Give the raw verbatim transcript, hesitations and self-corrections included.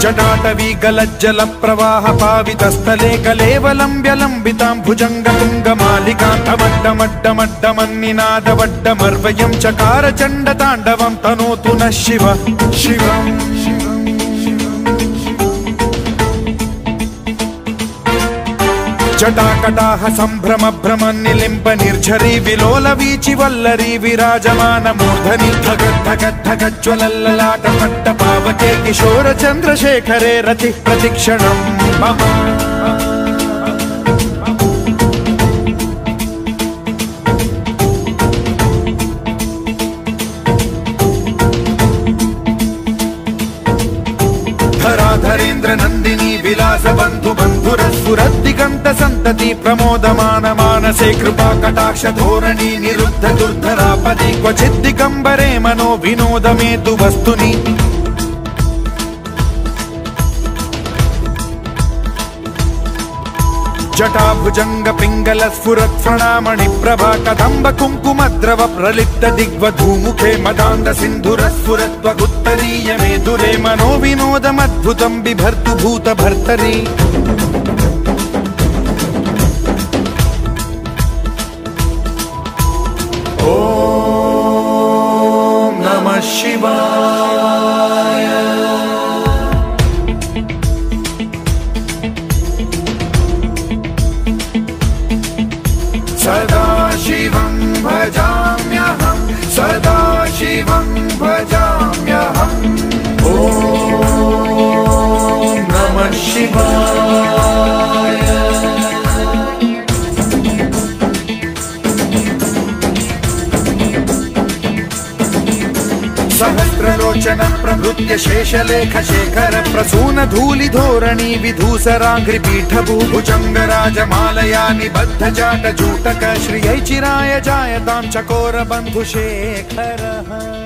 जटाटवी गलज्जल प्रवाह पावितस्थले कलेवलम्ब्यलम्बितां भुजङ्गतुङ्गमालिकान्तमड्डमड्डमड्डमन्निनादवड्डमर्वयं चकार चण्डताण्डवं तनोतु नः शिव शिवम् जटाकटाह सम्भ्रम भ्रमन्निलिम्ब निर्झरी विलोल वीचि वल्लरी विराजमान मूर्धनि धगद् धगद् धगज्ज्वलल्ललाट पट्ट पावके किशोर चन्द्रशेखरे रतिः प्रतिक्षणं मम धराधरेन्द्र नन्दिनी विलास बन्धु बन्धुरस्फुरद्दिगन्त सन्तति प्रमोदमान मानसे कृपा कटाक्ष धोरणी निरुद्ध दुर्धरापदि क्वचिद्दिगम्बरे मनो विनोदमेतु वस्तुनि जटाभुजंग पिंगल स्फुरत् प्रणामणि प्रभा कदम्ब कुंकुमद्रव प्रलिप्त दिग्वधूमुखे मदान्ध सिन्धुर स्फुरत्वगुत्तरीय मेधुरे मनो विनोदमद्भुतं बिभर्तु भूत भर्तरि ॐ नमः शिवाय। सदा शिवं भजाम्यहं सदा शिवं भजाम्यहम् ॐ नमः शिवाय। सहस्रलोचन प्रभृत्य शेषलेख शेखर प्रसून धूलि धोरणी विधूसराङ्घ्रि पीठभूभुजङ्ग राजमालया निबद्ध जाट जूटक श्रियै चिराय जायतां चकोर बन्धु शेखरः।